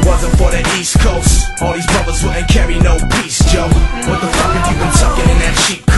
it wasn't for the East Coast, all these brothers wouldn't carry no peace, Joe. What the fuck have you been tucking in that cheap